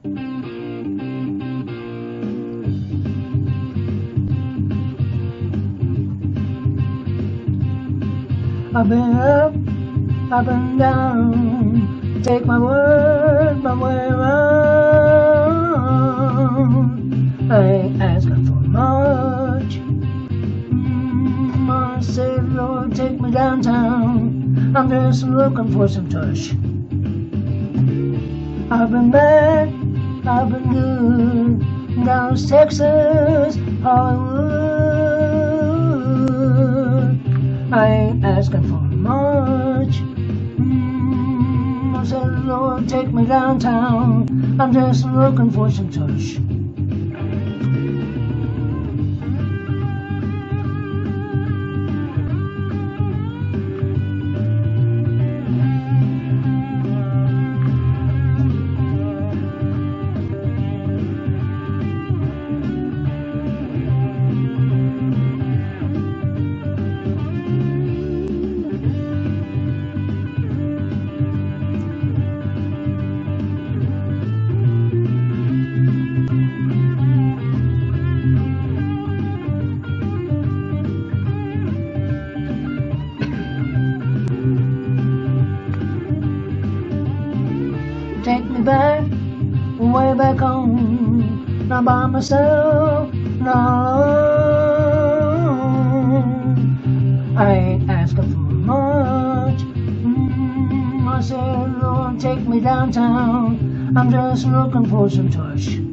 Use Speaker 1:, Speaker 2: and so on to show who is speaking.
Speaker 1: I've been up, up and down, take my word my way around. I ain't asking for much. I said, Lord, take me downtown. I'm just looking for some tush. I've been bad, I've been good, down to Texas, Hollywood. I ain't asking for much. I said, Lord, take me downtown. I'm just looking for some tush. Take me back, way back home, not by myself, not alone. I ain't asking for much. I said, Lord, take me downtown. I'm just looking for some tush.